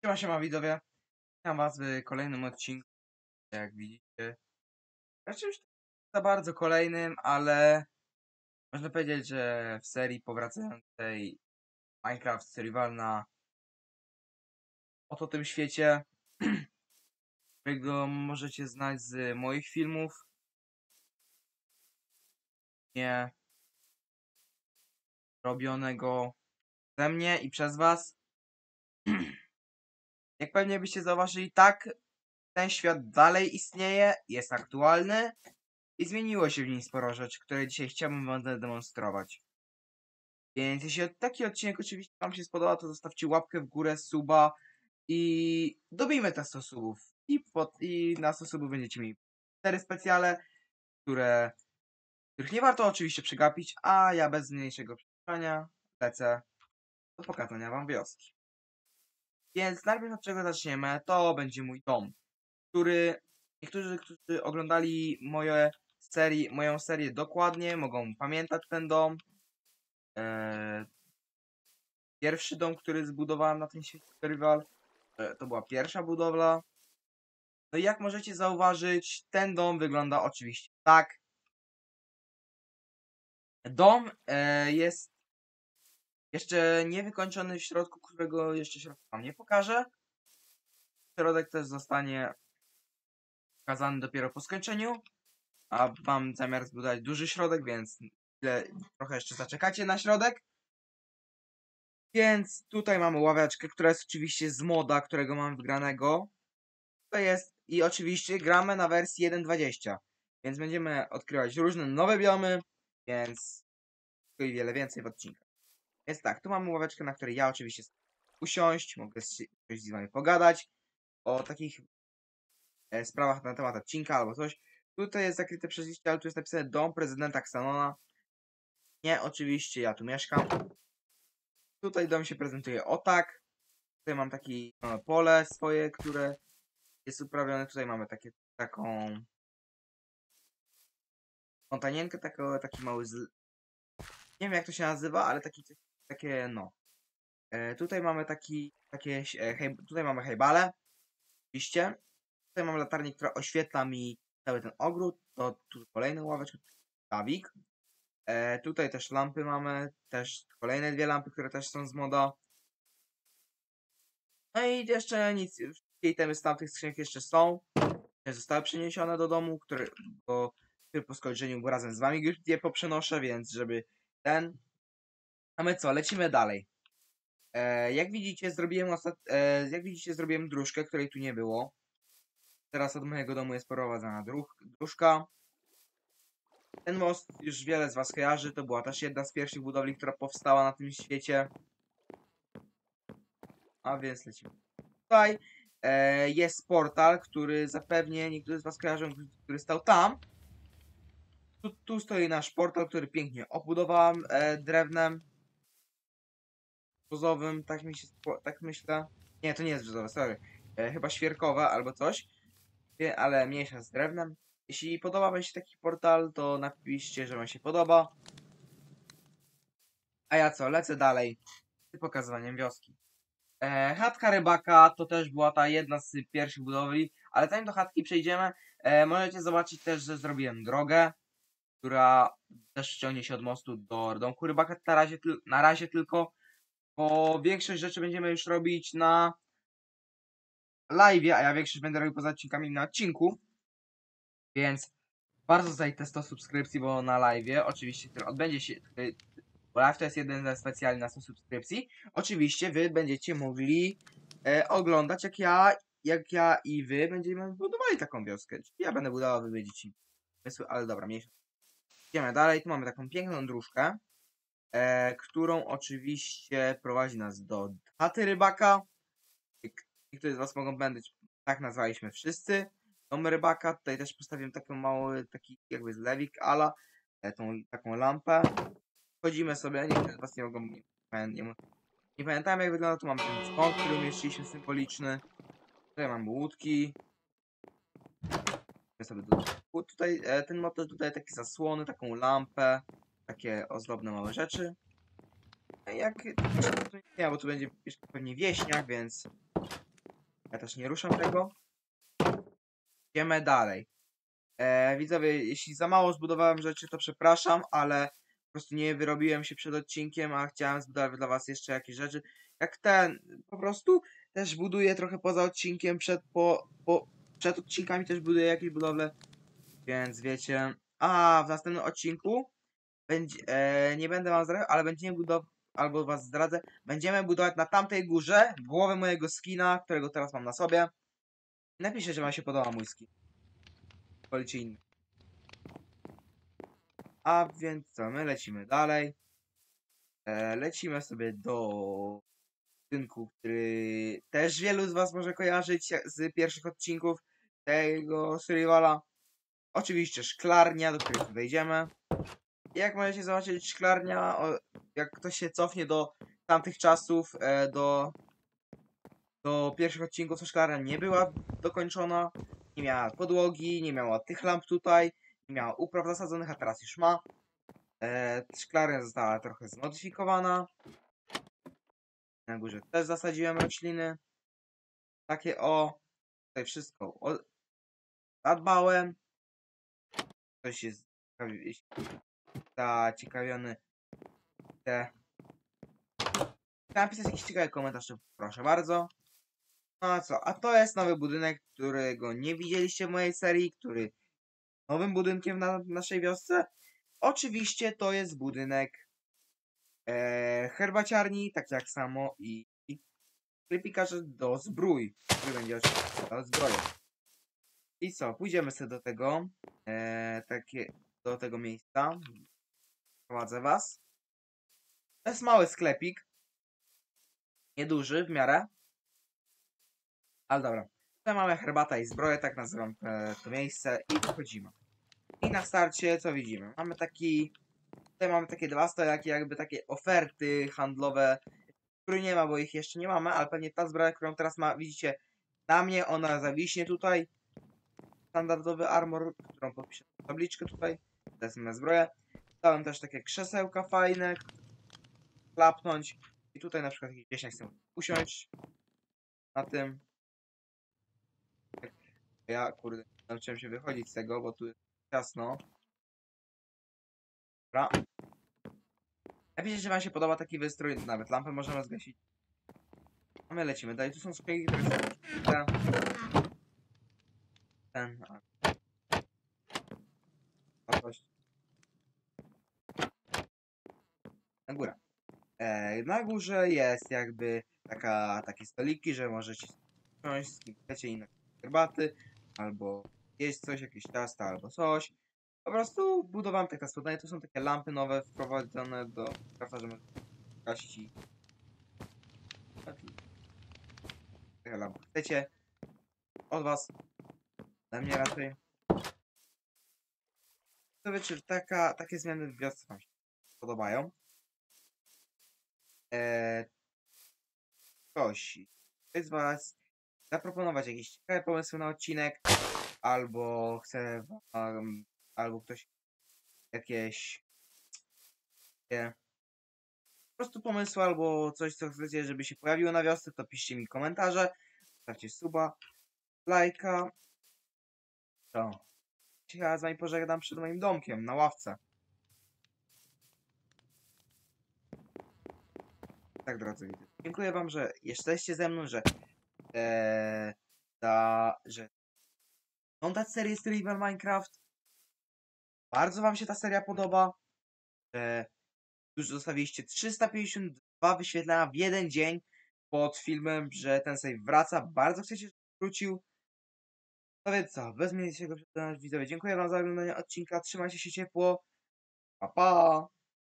Siema widzowie, witam was w kolejnym odcinku, jak widzicie. Raczej już za bardzo kolejnym, ale można powiedzieć, że w serii powracającej Minecraft Survival na oto tym świecie, którego możecie znać z moich filmów, nie robionego ze mnie i przez was. Jak pewnie byście zauważyli, tak, ten świat dalej istnieje, jest aktualny i zmieniło się w nim sporo rzeczy, które dzisiaj chciałbym wam zademonstrować. Więc jeśli taki odcinek oczywiście wam się spodoba, to zostawcie łapkę w górę, suba i dobijmy te 100 subów. I na 100 subów będziecie mieli 4 specjale, których nie warto oczywiście przegapić, a ja bez mniejszego przedłużania lecę do pokazania wam wioski. Więc najpierw od czego zaczniemy, to będzie mój dom, który niektórzy, którzy oglądali moją serię dokładnie, mogą pamiętać ten dom. Pierwszy dom, który zbudowałem na tym świecie Survival, to była pierwsza budowla. No i jak możecie zauważyć, ten dom wygląda oczywiście tak. Dom jest jeszcze niewykończony w środku, którego jeszcze środka wam nie pokażę. Środek też zostanie pokazany dopiero po skończeniu. A mam zamiar zbudować duży środek, więc trochę jeszcze zaczekacie na środek. Więc tutaj mamy ławeczkę, która jest oczywiście z moda, którego mam wgranego. To jest i oczywiście gramy na wersji 1.20, więc będziemy odkrywać różne nowe biomy, więc i wiele więcej w odcinkach. Więc tak, tu mamy ławeczkę, na której ja oczywiście chcę usiąść, mogę coś z wami pogadać o takich sprawach na temat odcinka albo coś. Tutaj jest zakryte przez liście, ale tu jest napisane dom prezydenta Xanona. Nie, oczywiście, ja tu mieszkam. Tutaj dom się prezentuje o tak. Tutaj mam takie pole swoje, które jest uprawione. Tutaj mamy taką fontanienkę, taki mały nie wiem jak to się nazywa, ale takie no. Tutaj mamy tutaj mamy hejbale, oczywiście. Tutaj mamy latarnię, która oświetla mi cały ten ogród. To tu kolejny ławeczka, stawik. Tutaj też lampy mamy, też kolejne dwie lampy, które też są z moda. No i jeszcze nic, wszystkie itemy z tamtych skrzynek jeszcze są. Zostały przeniesione do domu, który po skończeniu razem z wami już je poprzenoszę, więc żeby ten... A my co, lecimy dalej. Jak widzicie, zrobiłem dróżkę, której tu nie było. Teraz od mojego domu jest prowadzona dróżka. Ten most już wiele z was kojarzy. To była też jedna z pierwszych budowli, która powstała na tym świecie. A więc lecimy. Tutaj jest portal, który zapewnie niektórzy z was kojarzą, który stał tam. Tu stoi nasz portal, który pięknie obudowałem drewnem brzozowym, tak myślę. Nie, to nie jest brzozowe, sorry. Chyba świerkowe albo coś. Ale mniejsza z drewnem. Jeśli podoba wam się taki portal, to napiszcie, że wam się podoba. A ja co, lecę dalej z pokazywaniem wioski. Chatka rybaka to też była ta jedna z pierwszych budowli, ale zanim do chatki przejdziemy, możecie zobaczyć też, że zrobiłem drogę, która też ciągnie się od mostu do domku rybaka na razie tylko, bo większość rzeczy będziemy już robić na live'ie, a ja większość będę robił poza odcinkami na odcinku, więc bardzo zajdę 100 subskrypcji, bo na live'ie, oczywiście, który odbędzie się, bo live to jest jeden ze specjalnych na 100 subskrypcji, oczywiście wy będziecie mogli oglądać jak ja i wy będziemy budowali taką wioskę. Czyli ja będę budował, wy będziecie pomysły, ale dobra, mniejsza. Idziemy dalej, tu mamy taką piękną dróżkę, którą oczywiście prowadzi nas do chaty rybaka. Niektórzy z was mogą będę, tak nazwaliśmy wszyscy. Dom rybaka, tutaj też postawiłem taki jakby zlewik ala, taką lampę. Wchodzimy sobie, niektórzy z was nie mogą, nie pamiętam jak wygląda, tu mamy ten dzwon, który umieściliśmy symboliczny. Tutaj mamy łódki. Tutaj ten motyw tutaj takie zasłony, taką lampę, takie ozdobne małe rzeczy. Jak nie, bo tu będzie pewnie wieśniak, więc Ja też nie ruszam tego. Idziemy dalej. Widzowie, jeśli za mało zbudowałem rzeczy, to przepraszam, ale po prostu nie wyrobiłem się przed odcinkiem, a chciałem zbudować dla was jeszcze jakieś rzeczy. Jak ten, po prostu też buduję trochę poza odcinkiem, przed odcinkami też buduję jakieś budowle, więc wiecie. A w następnym odcinku będzie, nie będę wam zdradzał, ale będziemy budować, albo was zdradzę, będziemy budować na tamtej górze głowę mojego skina, którego teraz mam na sobie. Napiszcie, że wam się podoba mój skin. Wolicie inny. A więc co, my lecimy dalej. Lecimy sobie do budynku, który też wielu z was może kojarzyć z pierwszych odcinków tego survivala. Oczywiście szklarnia, do której tu wejdziemy. I jak możecie zobaczyć, szklarnia, jak ktoś się cofnie do tamtych czasów, do pierwszych odcinków, to szklarnia nie była dokończona. Nie miała podłogi, nie miała tych lamp tutaj, nie miała upraw zasadzonych, a teraz już ma. Szklarnia została trochę zmodyfikowana. Na górze też zasadziłem rośliny. Takie o. Tutaj wszystko zadbałem. Ktoś jest zaciekawiony. Chciałem napisać jakiś ciekawy komentarz, to proszę bardzo. No a co? A to jest nowy budynek, którego nie widzieliście w mojej serii, który nowym budynkiem na naszej wiosce. Oczywiście to jest budynek herbaciarni, tak jak samo i sklepikarza do zbrój, który będzie oczywiście dał zbroję. I co? Pójdziemy sobie do tego, do tego miejsca. Prowadzę was. To jest mały sklepik. Nieduży w miarę. Ale dobra. Tutaj mamy herbata i zbroję, tak nazywam to miejsce. I wchodzimy. I na starcie co widzimy? Tutaj mamy takie dwa stojaki, jakby takie oferty handlowe, których nie ma, bo ich jeszcze nie mamy, ale pewnie ta zbroja, którą teraz widzicie na mnie, ona zawiśnie tutaj. Standardowy armor, którą podpiszę tabliczkę tutaj. To jest moja zbroja. Dałem też takie krzesełka fajne, klapnąć. I tutaj na przykład jakieś 10 chcę usiąść na tym. Ja, kurde, nauczyłem się wychodzić z tego, bo tu jest ciasno. Dobra. Ja wiecie, że wam się podoba taki wystrój, nawet lampę możemy zgasić. A my lecimy dalej. Tu są skrzynki, które są wartość. Na górę. Na górze jest jakby takie stoliki, że możecie siąść z kim chcecie i na herbaty, albo jeść coś, jakieś ciasta, albo coś. Po prostu budowałem takie spodnie. To są takie lampy nowe wprowadzone do krafta, że możecie gasić i takie lampy chcecie od was, ode mnie raczej. To wiecie, takie zmiany w wiosce wam się podobają. Ktoś z was zaproponować jakieś ciekawe pomysły na odcinek, albo chce albo ktoś jakieś po prostu pomysły, albo coś, co chcecie, żeby się pojawiło na wiosce, to piszcie mi komentarze, stawcie suba, lajka. To ja z wami pożegnam przed moim domkiem na ławce. Tak, drodzy widzowie. Dziękuję wam, że jesteście ze mną, że oglądać serię Streamer Minecraft. Bardzo wam się ta seria podoba. Że już zostawiliście 352 wyświetlenia w jeden dzień pod filmem, że ten save wraca. Bardzo chcecie, żeby wrócił. No więc co, bez mnie się go przekonać, widzowie. Dziękuję wam za oglądanie odcinka. Trzymajcie się ciepło. Pa, pa!